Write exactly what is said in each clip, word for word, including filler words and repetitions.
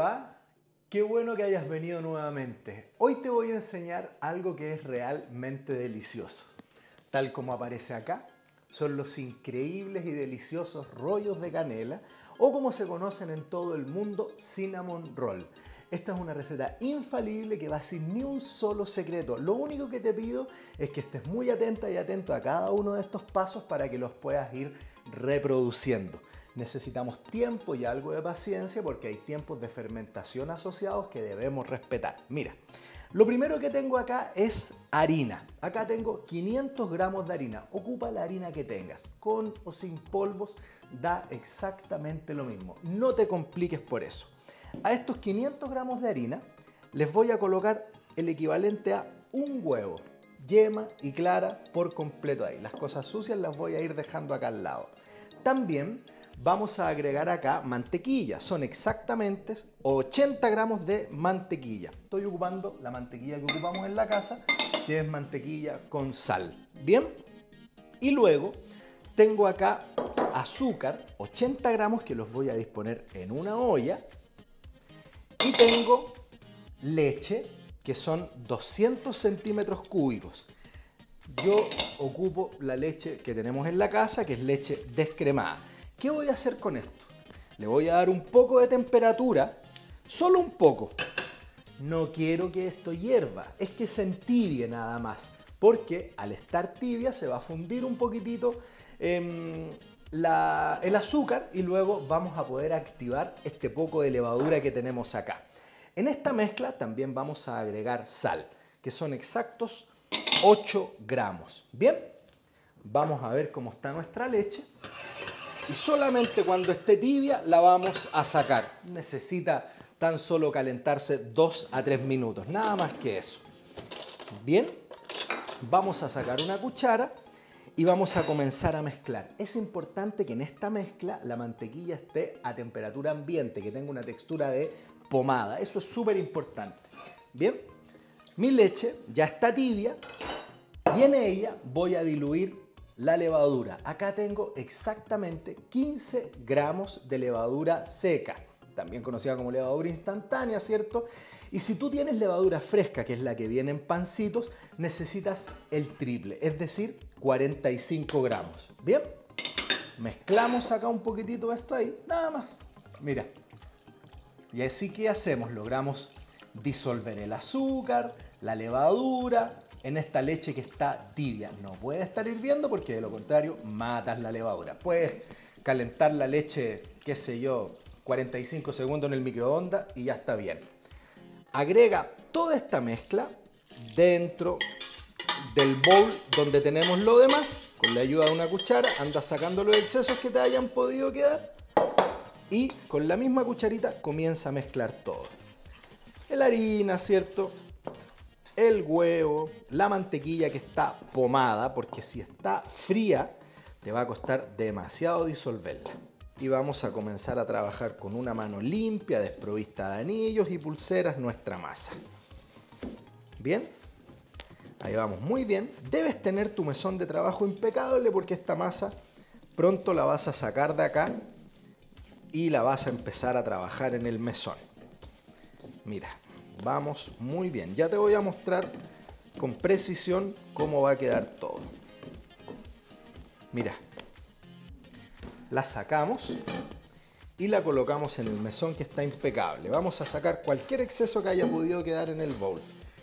va? Qué bueno que hayas venido nuevamente. Hoy te voy a enseñar algo que es realmente delicioso. Tal como aparece acá, son los increíbles y deliciosos rollos de canela, o como se conocen en todo el mundo, cinnamon roll. Esta es una receta infalible que va sin ni un solo secreto. Lo único que te pido es que estés muy atenta y atento a cada uno de estos pasos para que los puedas ir reproduciendo. Necesitamos tiempo y algo de paciencia porque hay tiempos de fermentación asociados que debemos respetar. Mira, lo primero que tengo acá es harina. Acá tengo quinientos gramos de harina. Ocupa la harina que tengas, con o sin polvos, da exactamente lo mismo. No te compliques por eso. A estos quinientos gramos de harina les voy a colocar el equivalente a un huevo, yema y clara por completo ahí. Las cosas sucias las voy a ir dejando acá al lado. También vamos a agregar acá mantequilla. Son exactamente ochenta gramos de mantequilla. Estoy ocupando la mantequilla que ocupamos en la casa, que es mantequilla con sal. Bien. Y luego tengo acá azúcar, ochenta gramos, que los voy a disponer en una olla. Y tengo leche, que son doscientos centímetros cúbicos. Yo ocupo la leche que tenemos en la casa, que es leche descremada. ¿Qué voy a hacer con esto? Le voy a dar un poco de temperatura, solo un poco. No quiero que esto hierva, es que se entibie nada más, porque al estar tibia se va a fundir un poquitito eh, la, el azúcar y luego vamos a poder activar este poco de levadura que tenemos acá. En esta mezcla también vamos a agregar sal, que son exactos ocho gramos. Bien, vamos a ver cómo está nuestra leche. Y solamente cuando esté tibia la vamos a sacar. Necesita tan solo calentarse dos a tres minutos, nada más que eso. Bien, vamos a sacar una cuchara y vamos a comenzar a mezclar. Es importante que en esta mezcla la mantequilla esté a temperatura ambiente, que tenga una textura de pomada. Eso es súper importante. Bien, mi leche ya está tibia y en ella voy a diluir la levadura. Acá tengo exactamente quince gramos de levadura seca, también conocida como levadura instantánea, ¿cierto? Y si tú tienes levadura fresca, que es la que viene en pancitos, necesitas el triple, es decir, cuarenta y cinco gramos. Bien, mezclamos acá un poquitito esto ahí, nada más. Mira, y así que hacemos, logramos disolver el azúcar, la levadura en esta leche que está tibia. No puede estar hirviendo porque de lo contrario matas la levadura. Puedes calentar la leche, qué sé yo, cuarenta y cinco segundos en el microondas y ya está bien. Agrega toda esta mezcla dentro del bowl donde tenemos lo demás. Con la ayuda de una cuchara anda sacando los excesos que te hayan podido quedar y con la misma cucharita comienza a mezclar todo. La harina, ¿cierto? El huevo, la mantequilla que está pomada, porque si está fría te va a costar demasiado disolverla. Y vamos a comenzar a trabajar con una mano limpia, desprovista de anillos y pulseras, nuestra masa. Bien, ahí vamos muy bien. Debes tener tu mesón de trabajo impecable porque esta masa pronto la vas a sacar de acá y la vas a empezar a trabajar en el mesón. Mira, vamos muy bien. Ya te voy a mostrar con precisión cómo va a quedar todo. Mira, la sacamos y la colocamos en el mesón que está impecable. Vamos a sacar cualquier exceso que haya podido quedar en el bowl.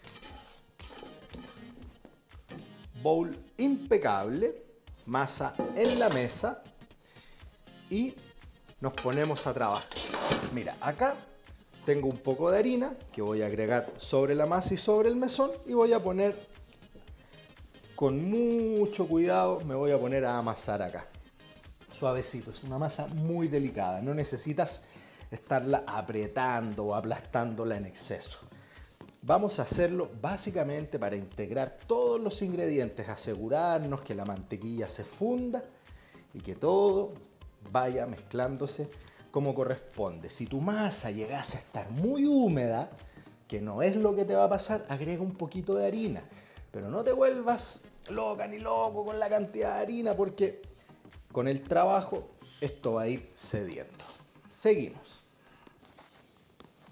Bowl impecable, masa en la mesa y nos ponemos a trabajar. Mira, acá tengo un poco de harina que voy a agregar sobre la masa y sobre el mesón y voy a poner con mucho cuidado, me voy a poner a amasar acá. Suavecito, es una masa muy delicada, no necesitas estarla apretando o aplastándola en exceso. Vamos a hacerlo básicamente para integrar todos los ingredientes, asegurarnos que la mantequilla se funda y que todo vaya mezclándose como corresponde. Si tu masa llegase a estar muy húmeda, que no es lo que te va a pasar, agrega un poquito de harina. Pero no te vuelvas loca ni loco con la cantidad de harina porque con el trabajo esto va a ir cediendo. Seguimos.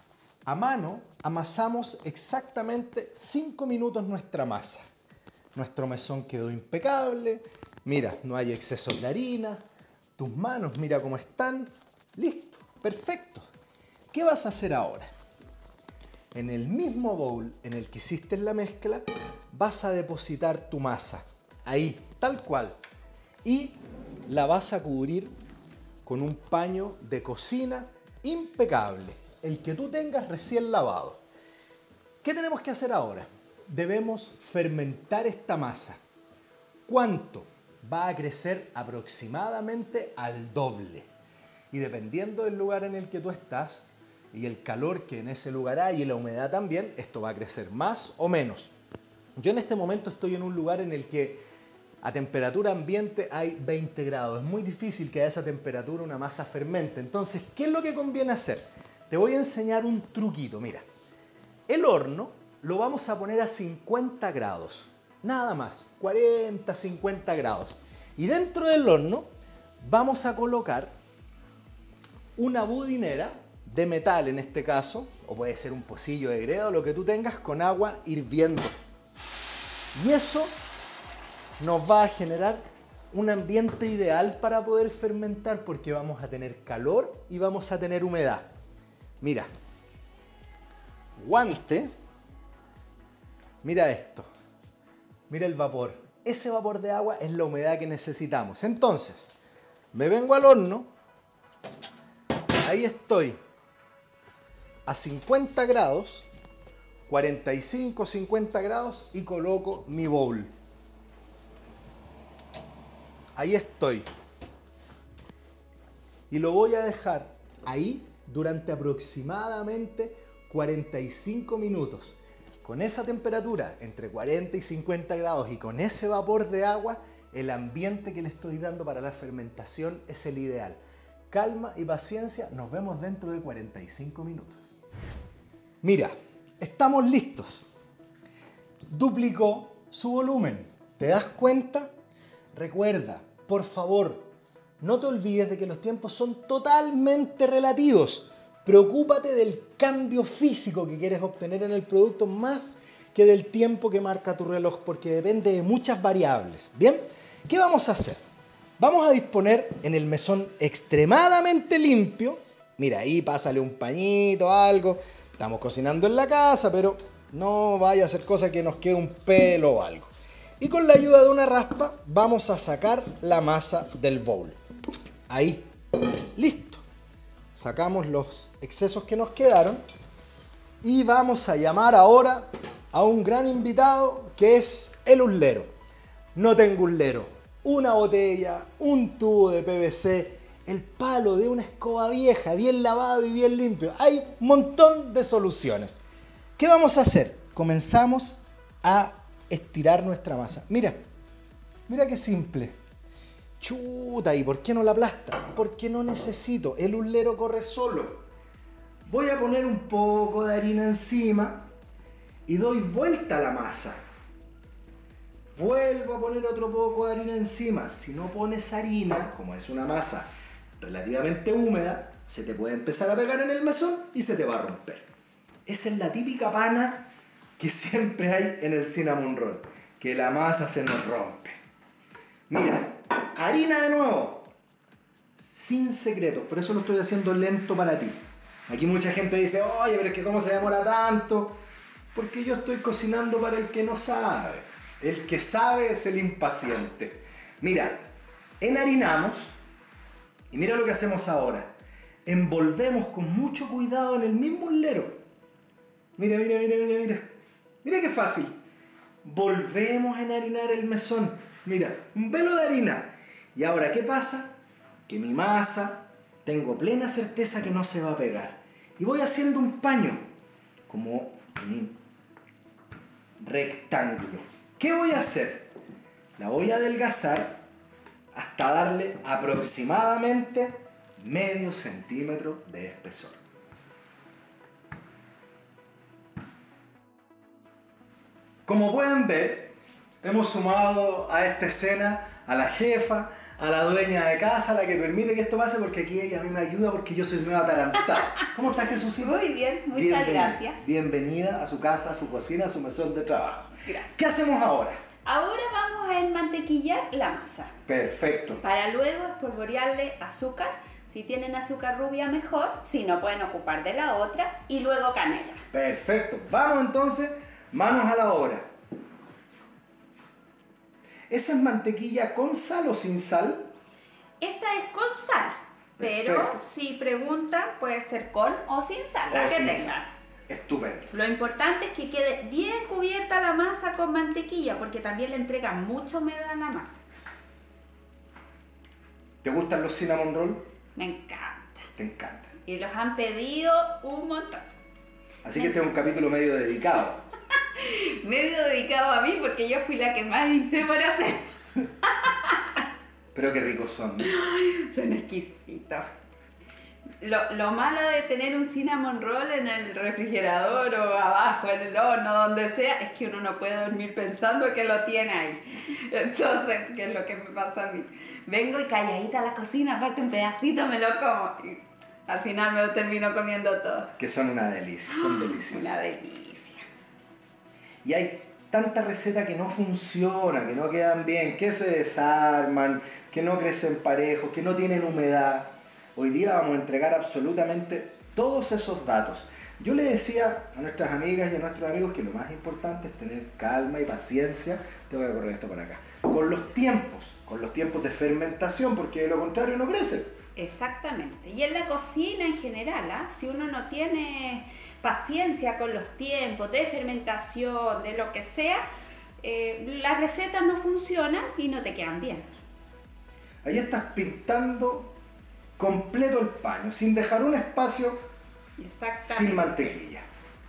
A mano amasamos exactamente cinco minutos nuestra masa. Nuestro mesón quedó impecable. Mira, no hay excesos de harina. Tus manos, mira cómo están. Listo, perfecto. ¿Qué vas a hacer ahora? En el mismo bowl en el que hiciste la mezcla, vas a depositar tu masa. Ahí, tal cual. Y la vas a cubrir con un paño de cocina impecable, el que tú tengas recién lavado. ¿Qué tenemos que hacer ahora? Debemos fermentar esta masa. ¿Cuánto? Va a crecer aproximadamente al doble. Y dependiendo del lugar en el que tú estás y el calor que en ese lugar hay y la humedad también, esto va a crecer más o menos. Yo en este momento estoy en un lugar en el que a temperatura ambiente hay veinte grados. Es muy difícil que a esa temperatura una masa fermente. Entonces, ¿qué es lo que conviene hacer? Te voy a enseñar un truquito. Mira, el horno lo vamos a poner a cincuenta grados. Nada más, cuarenta, cincuenta grados. Y dentro del horno vamos a colocar una budinera de metal en este caso, o puede ser un pocillo de greda o lo que tú tengas, con agua hirviendo. Y eso nos va a generar un ambiente ideal para poder fermentar porque vamos a tener calor y vamos a tener humedad. Mira, guante, mira esto, mira el vapor. Ese vapor de agua es la humedad que necesitamos. Entonces, me vengo al horno, ahí estoy a cincuenta grados, cuarenta y cinco, cincuenta grados y coloco mi bowl. Ahí estoy. Y lo voy a dejar ahí durante aproximadamente cuarenta y cinco minutos. Con esa temperatura, entre cuarenta y cincuenta grados y con ese vapor de agua, el ambiente que le estoy dando para la fermentación es el ideal. Calma y paciencia, nos vemos dentro de cuarenta y cinco minutos. Mira, estamos listos. Duplicó su volumen. ¿Te das cuenta? Recuerda, por favor, no te olvides de que los tiempos son totalmente relativos. Preocúpate del cambio físico que quieres obtener en el producto más que del tiempo que marca tu reloj, porque depende de muchas variables. ¿Bien? ¿Qué vamos a hacer? Vamos a disponer en el mesón extremadamente limpio. Mira, ahí pásale un pañito, algo. Estamos cocinando en la casa, pero no vaya a ser cosa que nos quede un pelo o algo. Y con la ayuda de una raspa vamos a sacar la masa del bowl. Ahí, listo. Sacamos los excesos que nos quedaron y vamos a llamar ahora a un gran invitado que es el uslero. No tengo uslero, una botella, un tubo de P V C, el palo de una escoba vieja, bien lavado y bien limpio. Hay un montón de soluciones. ¿Qué vamos a hacer? Comenzamos a estirar nuestra masa. Mira, mira qué simple. Chuta, ¿y por qué no la aplasta? Porque no necesito, el uslero corre solo. Voy a poner un poco de harina encima y doy vuelta a la masa. Vuelvo a poner otro poco de harina encima. Si no pones harina, como es una masa relativamente húmeda, se te puede empezar a pegar en el mesón y se te va a romper. Esa es la típica pana que siempre hay en el cinnamon roll, que la masa se nos rompe. Mira, harina de nuevo, sin secretos, por eso lo estoy haciendo lento para ti. Aquí mucha gente dice, oye, pero es que cómo se demora tanto, porque yo estoy cocinando para el que no sabe. El que sabe es el impaciente. Mira, enharinamos y mira lo que hacemos ahora. Envolvemos con mucho cuidado en el mismo uslero. Mira, mira, mira, mira, mira. Mira qué fácil. Volvemos a enharinar el mesón. Mira, un velo de harina. Y ahora, ¿qué pasa? Que mi masa, tengo plena certeza que no se va a pegar. Y voy haciendo un paño, como un rectángulo. ¿Qué voy a hacer? La voy a adelgazar hasta darle aproximadamente medio centímetro de espesor. Como pueden ver, hemos sumado a esta escena a la jefa, a la dueña de casa, la que permite que esto pase, porque aquí ella a mí me ayuda porque yo soy nueva atarantado. ¿Cómo estás, Jesucita? Muy bien, muchas Bienvenida. gracias. Bienvenida a su casa, a su cocina, a su mesón de trabajo. Gracias. ¿Qué hacemos ahora? Ahora vamos a enmantequillar la masa. Perfecto. Para luego espolvorearle azúcar. Si tienen azúcar rubia mejor, si no pueden ocupar de la otra. Y luego canela. Perfecto. Vamos entonces, manos a la obra. ¿Esa es mantequilla con sal o sin sal? Esta es con sal. Pero Perfecto. si preguntan, puede ser con o sin sal, la O que sin tengan. sal. Estupendo. Lo importante es que quede bien cubierta la masa con mantequilla, porque también le entrega mucha humedad a la masa. ¿Te gustan los cinnamon roll? Me encanta. Te encanta. Y los han pedido un montón. Así que este es un capítulo medio dedicado. Medio dedicado a mí porque yo fui la que más hinché por hacer. Pero qué ricos son, ¿no? Son exquisitos. Lo, lo malo de tener un cinnamon roll en el refrigerador o abajo, en el horno, donde sea, es que uno no puede dormir pensando que lo tiene ahí. Entonces, ¿qué es lo que me pasa a mí? Vengo y calladita a la cocina, aparte un pedacito me lo como. Y al final me lo termino comiendo todo. Que son una delicia, son deliciosos. Una delicia. Y hay tanta receta que no funciona, que no quedan bien, que se desarman, que no crecen parejos, que no tienen humedad. Hoy día vamos a entregar absolutamente todos esos datos. Yo le decía a nuestras amigas y a nuestros amigos que lo más importante es tener calma y paciencia. Te voy a correr esto para acá. Con los tiempos, con los tiempos de fermentación, porque de lo contrario no crece. Exactamente. Y en la cocina en general, ¿eh? Si uno no tiene paciencia con los tiempos de fermentación, de lo que sea, eh, las recetas no funcionan y no te quedan bien. Ahí estás pintando completo el paño, sin dejar un espacio, Exactamente. sin mantequilla.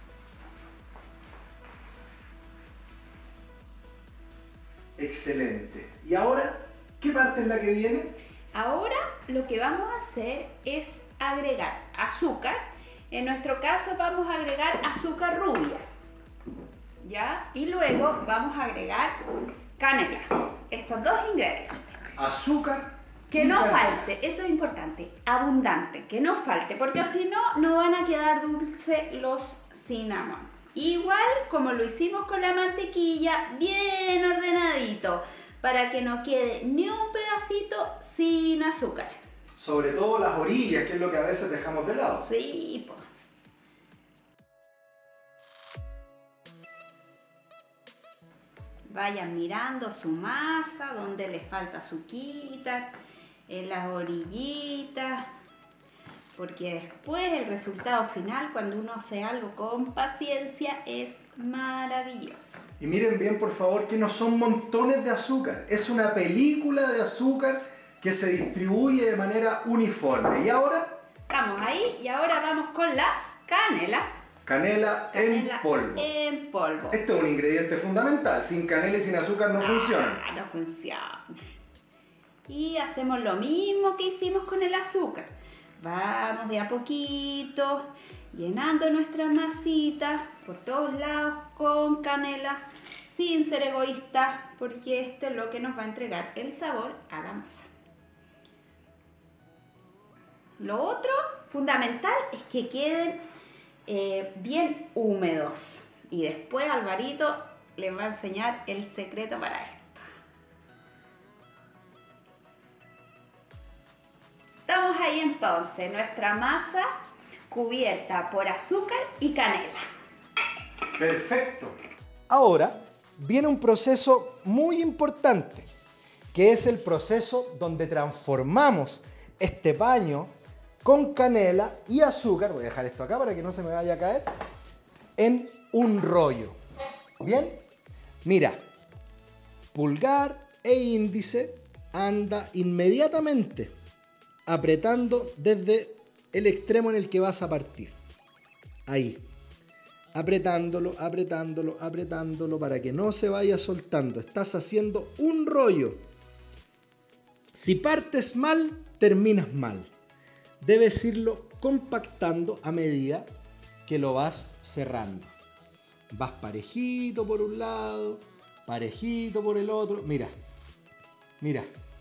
Excelente. ¿Y ahora qué parte es la que viene? Ahora lo que vamos a hacer es agregar azúcar. En nuestro caso vamos a agregar azúcar rubia, ¿ya? Y luego vamos a agregar canela. Estos dos ingredientes. Azúcar. Que no falte, eso es importante, abundante, que no falte, porque si no, no van a quedar dulces los cinnamon. Igual como lo hicimos con la mantequilla, bien ordenadito, para que no quede ni un pedacito sin azúcar. Sobre todo las orillas, que es lo que a veces dejamos de lado. Sí, pues. Vayan mirando su masa, donde le falta azuquita, en las orillitas, porque después el resultado final, cuando uno hace algo con paciencia, es maravilloso. Y miren bien, por favor, que no son montones de azúcar. Es una película de azúcar que se distribuye de manera uniforme. ¿Y ahora? Estamos ahí y ahora vamos con la canela. Canela, Canela en polvo. En polvo. Este es un ingrediente fundamental. Sin canela y sin azúcar no ah, funciona. No funciona. Y hacemos lo mismo que hicimos con el azúcar. Vamos de a poquito, llenando nuestra masita por todos lados con canela, sin ser egoísta, porque esto es lo que nos va a entregar el sabor a la masa. Lo otro fundamental es que queden eh, bien húmedos. Y después Alvarito les va a enseñar el secreto para esto. Estamos ahí entonces, nuestra masa cubierta por azúcar y canela. Perfecto. Ahora viene un proceso muy importante, que es el proceso donde transformamos este paño con canela y azúcar, voy a dejar esto acá para que no se me vaya a caer, en un rollo. ¿Bien? Mira, pulgar e índice anda inmediatamente apretando desde el extremo en el que vas a partir. Ahí. Apretándolo, apretándolo, apretándolo para que no se vaya soltando. Estás haciendo un rollo. Si partes mal, terminas mal. Debes irlo compactando a medida que lo vas cerrando. Vas parejito por un lado, parejito por el otro. Mira, mira.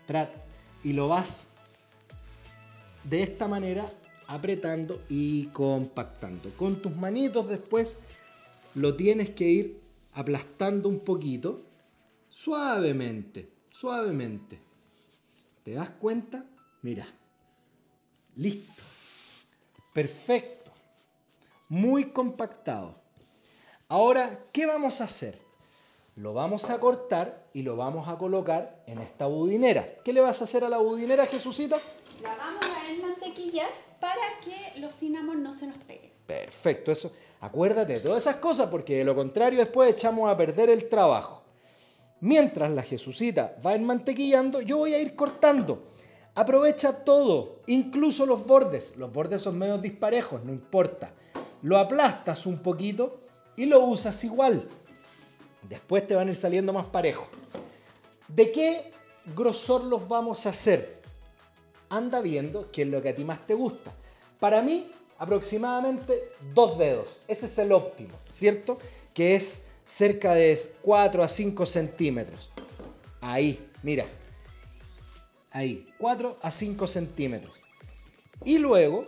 trat, y lo vas de esta manera apretando y compactando. Con tus manitos después lo tienes que ir aplastando un poquito, suavemente, suavemente. ¿Te das cuenta? Mira, listo, perfecto, muy compactado. Ahora, ¿qué vamos a hacer? Lo vamos a cortar y lo vamos a colocar en esta budinera. ¿Qué le vas a hacer a la budinera, Jesucita? La vamos a enmantequillar para que los cinnamon no se nos peguen. Perfecto, eso. Acuérdate de todas esas cosas porque de lo contrario después echamos a perder el trabajo. Mientras la Jesucita va enmantequillando, yo voy a ir cortando. Aprovecha todo, incluso los bordes. Los bordes son medio disparejos, no importa. Lo aplastas un poquito y lo usas igual. Después te van a ir saliendo más parejos. ¿De qué grosor los vamos a hacer? Anda viendo qué es lo que a ti más te gusta. Para mí, aproximadamente dos dedos. Ese es el óptimo, ¿cierto? Que es cerca de cuatro a cinco centímetros. Ahí, mira. Ahí, cuatro a cinco centímetros. Y luego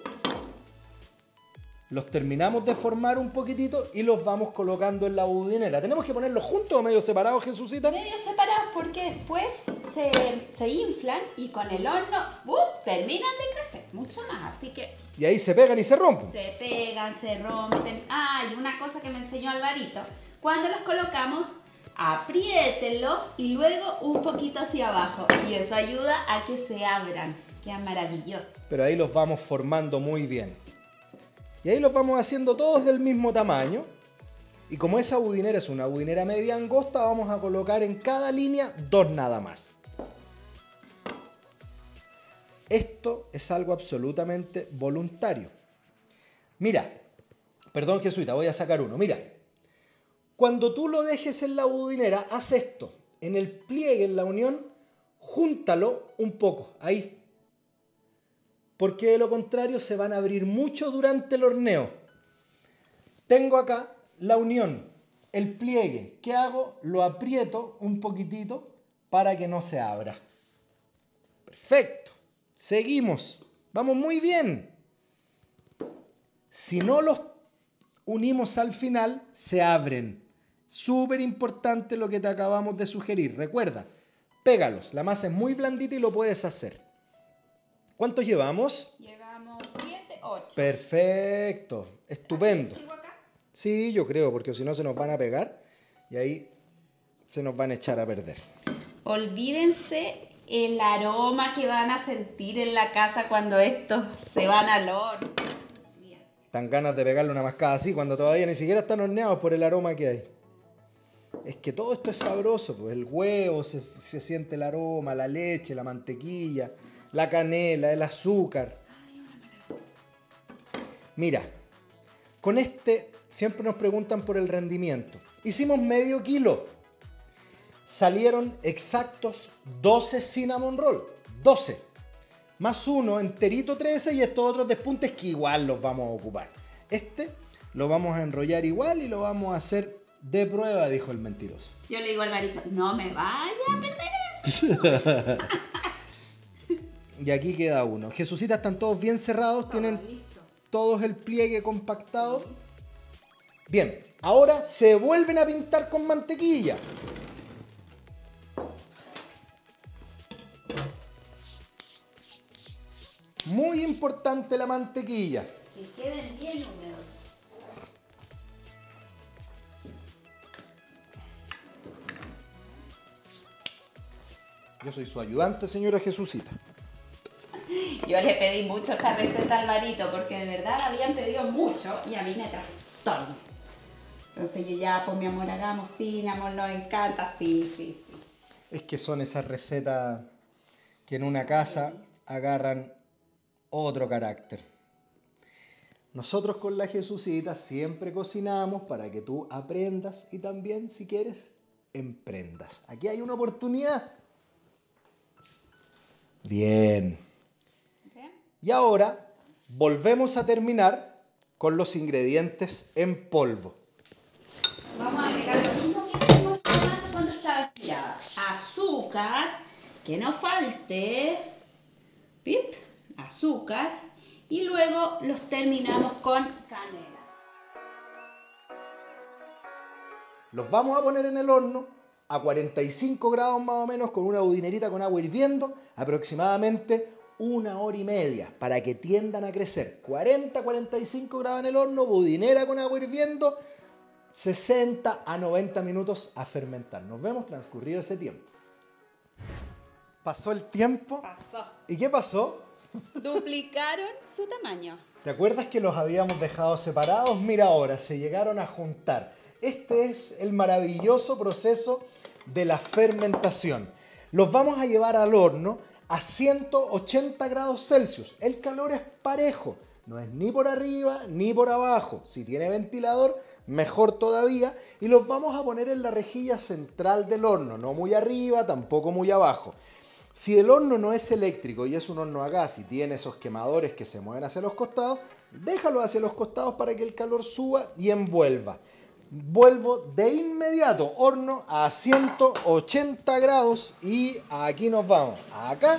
los terminamos de formar un poquitito y los vamos colocando en la budinera. ¿Tenemos que ponerlos juntos o medio separados, Jesucita? Medio separados porque después se, se inflan y con el horno ¡uh! Terminan de crecer mucho más. Así que Y ahí se pegan y se rompen. se pegan, se rompen. Ah, y una cosa que me enseñó Alvarito. Cuando los colocamos, apriétenlos y luego un poquito hacia abajo. Y eso ayuda a que se abran. Quedan maravillosos. Pero ahí los vamos formando muy bien. Y ahí los vamos haciendo todos del mismo tamaño. Y como esa budinera es una budinera media angosta, vamos a colocar en cada línea dos nada más. Esto es algo absolutamente voluntario. Mira, perdón Jesuita, voy a sacar uno. Mira, cuando tú lo dejes en la budinera, haz esto. En el pliegue, en la unión, júntalo un poco, ahí. Porque de lo contrario se van a abrir mucho durante el horneo. Tengo acá la unión, el pliegue. ¿Qué hago? Lo aprieto un poquitito para que no se abra. Perfecto. Seguimos. Vamos muy bien. Si no los unimos al final, se abren. Súper importante lo que te acabamos de sugerir. Recuerda, pégalos. La masa es muy blandita y lo puedes hacer. ¿Cuántos llevamos? Llevamos siete, ocho. Perfecto. Estupendo. ¿Sigo acá? Sí, yo creo, porque si no se nos van a pegar y ahí se nos van a echar a perder. Olvídense el aroma que van a sentir en la casa cuando estos se van al horno. Dan ganas de pegarle una mascada así cuando todavía ni siquiera están horneados por el aroma que hay. Es que todo esto es sabroso, pues el huevo, se, se siente el aroma, la leche, la mantequilla, la canela, el azúcar. Mira, con este siempre nos preguntan por el rendimiento. Hicimos medio kilo. Salieron exactos doce cinnamon roll. doce. Más uno enterito trece y estos otros despuntes que igual los vamos a ocupar. Este lo vamos a enrollar igual y lo vamos a hacer de prueba, dijo el mentiroso. Yo le digo al Alvarito, no me vaya a perder eso. Y aquí queda uno. Jesucita, están todos bien cerrados, tienen todos el pliegue compactado. Bien, ahora se vuelven a pintar con mantequilla. Muy importante la mantequilla. Que queden bien húmedos. Yo soy su ayudante, señora Jesucita. Yo le pedí mucho esta receta a Alvarito porque de verdad la habían pedido mucho y a mí me trastorna. Entonces yo ya, pues mi amor, hagamos cinnamon, nos encanta, sí, sí, sí. Es que son esas recetas que en una casa agarran otro carácter. Nosotros con la Jesucita siempre cocinamos para que tú aprendas y también, si quieres, emprendas. Aquí hay una oportunidad. Bien. ¿Okay? Y ahora volvemos a terminar con los ingredientes en polvo. Vamos a agregar lo mismo que hicimos con la masa cuando estaba estirada. Azúcar, que no falte, pip, azúcar, y luego los terminamos con canela. Los vamos a poner en el horno a cuarenta y cinco grados más o menos, con una budinerita con agua hirviendo, aproximadamente una hora y media, para que tiendan a crecer. cuarenta a cuarenta y cinco grados en el horno, budinera con agua hirviendo, sesenta a noventa minutos a fermentar. Nos vemos transcurrido ese tiempo. Pasó el tiempo. Pasó. ¿Y qué pasó? Duplicaron su tamaño. ¿Te acuerdas que los habíamos dejado separados? Mira ahora, se llegaron a juntar. Este es el maravilloso proceso de la fermentación. Los vamos a llevar al horno a ciento ochenta grados Celsius. El calor es parejo, no es ni por arriba ni por abajo. Si tiene ventilador, mejor todavía. Y los vamos a poner en la rejilla central del horno, no muy arriba, tampoco muy abajo. Si el horno no es eléctrico y es un horno a gas y tiene esos quemadores que se mueven hacia los costados, déjalo hacia los costados para que el calor suba y envuelva. Vuelvo de inmediato, horno a ciento ochenta grados, y aquí nos vamos, acá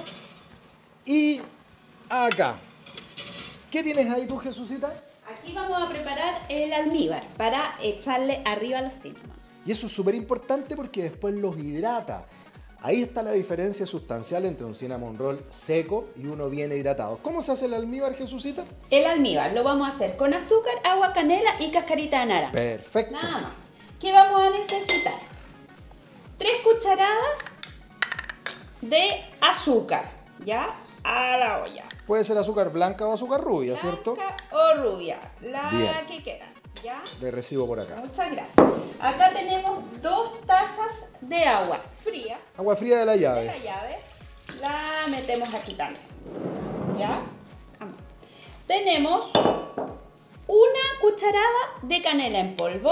y acá. ¿Qué tienes ahí tú, Jesucita? Aquí vamos a preparar el almíbar para echarle arriba los cinnamon. Y eso es súper importante porque después los hidrata. Ahí está la diferencia sustancial entre un cinnamon roll seco y uno bien hidratado. ¿Cómo se hace el almíbar, Jesucita? El almíbar lo vamos a hacer con azúcar, agua, canela y cascarita de naranja. Perfecto. Nada más. ¿Qué vamos a necesitar? Tres cucharadas de azúcar, ¿ya? A la olla. Puede ser azúcar blanca o azúcar rubia, Blanca ¿cierto? o rubia, la Bien. que quieran, ¿ya? Le recibo por acá. Muchas gracias. Acá tenemos dos tazas de agua fría Agua fría de la de llave. la llave. La metemos aquí también, ¿ya? Vamos. Tenemos una cucharada de canela en polvo,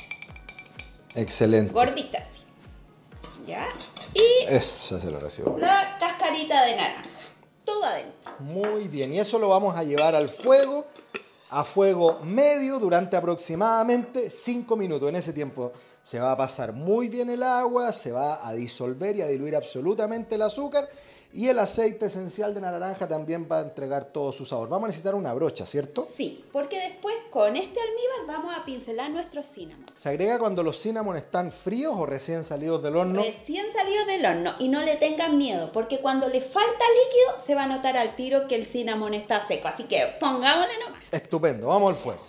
Excelente. gordita así, ¿ya? Y Esa se la recibo. la cascarita de naranja, todo adentro. Muy bien. Y eso lo vamos a llevar al fuego, a fuego medio, durante aproximadamente cinco minutos. En ese tiempo se va a pasar muy bien el agua, se va a disolver y a diluir absolutamente el azúcar, y el aceite esencial de naranja también va a entregar todo su sabor. Vamos a necesitar una brocha, ¿cierto? Sí, porque después con este almíbar vamos a pincelar nuestros cinnamon. ¿Se agrega cuando los cinnamon están fríos o recién salidos del horno? Recién salido del horno, y no le tengan miedo, porque cuando le falta líquido se va a notar al tiro que el cinnamon está seco, así que pongámosle nomás. Estupendo, vamos al fuego.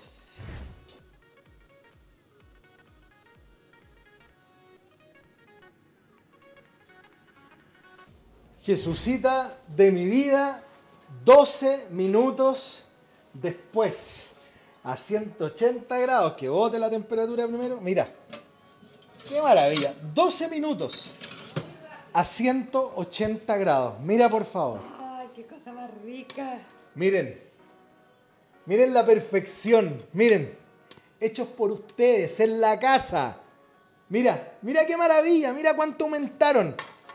Jesucita de mi vida, doce minutos después, a ciento ochenta grados, que bote la temperatura primero. Mira, qué maravilla, doce minutos a ciento ochenta grados. Mira, por favor. Ay, qué cosa más rica. Miren, miren la perfección, miren, hechos por ustedes en la casa. Mira, mira qué maravilla, mira cuánto aumentaron.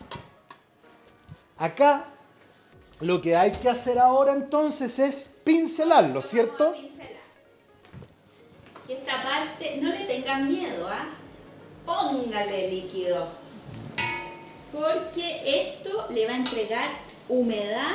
Acá lo que hay que hacer ahora entonces es pincelarlo, ¿cierto? Vamos a pincelar. Y esta parte, no le tengan miedo, ¿ah? Póngale líquido. Porque esto le va a entregar humedad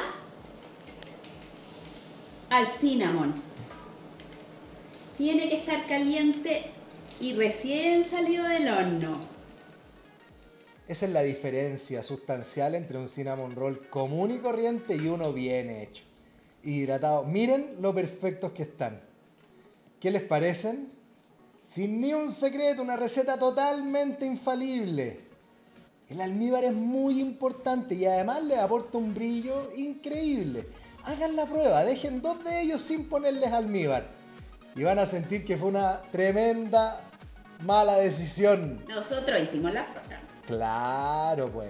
al cinnamon. Tiene que estar caliente y recién salido del horno. Esa es la diferencia sustancial entre un cinnamon roll común y corriente y uno bien hecho, hidratado. Miren lo perfectos que están. ¿Qué les parecen? Sin ni un secreto, una receta totalmente infalible. El almíbar es muy importante y además le aporta un brillo increíble. Hagan la prueba, dejen dos de ellos sin ponerles almíbar y van a sentir que fue una tremenda mala decisión. Nosotros hicimos la prueba. Claro, pues.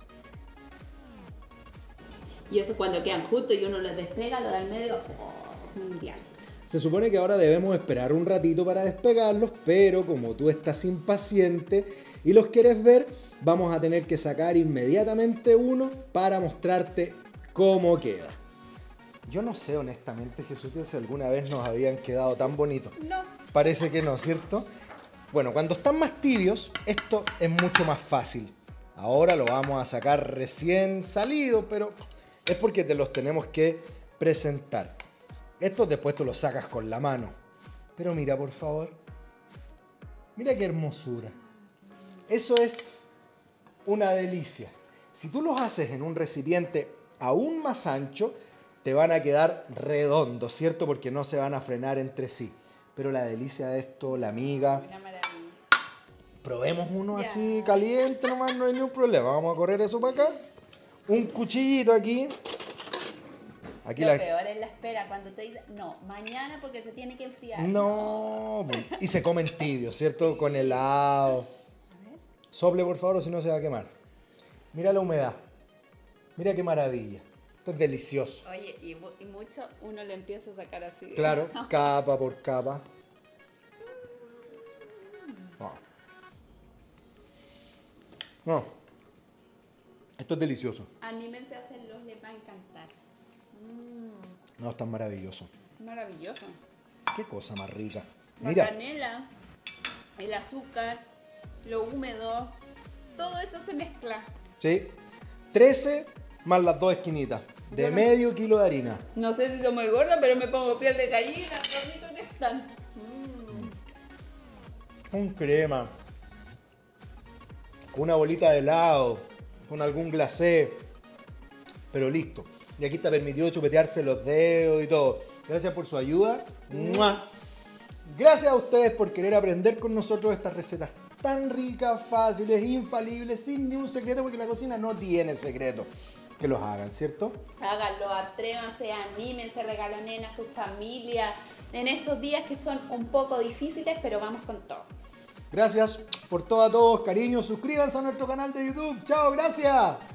Y eso cuando quedan juntos y uno los despega, lo da al medio, oh, mundial. Se supone que ahora debemos esperar un ratito para despegarlos, pero como tú estás impaciente y los quieres ver, vamos a tener que sacar inmediatamente uno para mostrarte cómo queda. Yo no sé honestamente, Jesús, si alguna vez nos habían quedado tan bonitos. No. Parece que no, ¿cierto? Bueno, cuando están más tibios, esto es mucho más fácil. Ahora lo vamos a sacar recién salido, pero es porque te los tenemos que presentar. Estos después tú los sacas con la mano. Pero mira, por favor. Mira qué hermosura. Eso es una delicia. Si tú los haces en un recipiente aún más ancho, te van a quedar redondos, ¿cierto? Porque no se van a frenar entre sí. Pero la delicia de esto, la miga... Una maravilla. Probemos uno Ya. así caliente nomás, no hay ningún problema. Vamos a correr eso para acá. Un cuchillito aquí. Aquí Lo la... peor es la espera, cuando te dicen, no, mañana porque se tiene que enfriar. No, pues, y se comen tibios, ¿cierto? Con helado. A ver. Sople, por favor, o si no se va a quemar. Mira la humedad. Mira qué maravilla. Esto es delicioso. Oye, y, mu- y mucho uno le empieza a sacar así. Claro, capa por capa. No. No. Esto es delicioso. Anímense a hacerlos, les va a encantar. Mm, No, es tan maravilloso. maravilloso. Qué cosa más rica. La Mira, canela, el azúcar, lo húmedo, todo eso se mezcla. ¿sí? trece más las dos esquinitas. De Yo no- medio kilo de harina. No sé si soy muy gorda, pero me pongo piel de gallina, toditos que están. Mm. Con crema. Con una bolita de helado. Con algún glacé. Pero listo. Y aquí está permitido chupetearse los dedos y todo. Gracias por su ayuda. ¡Mua! Gracias a ustedes por querer aprender con nosotros estas recetas tan ricas, fáciles, infalibles, sin ni un secreto, porque la cocina no tiene secreto. Que los hagan, ¿cierto? Háganlo, atrévanse, anímense, regalonen a su familia en estos días que son un poco difíciles, pero vamos con todo. Gracias por todo a todos, cariño. Suscríbanse a nuestro canal de YouTube. Chao, gracias.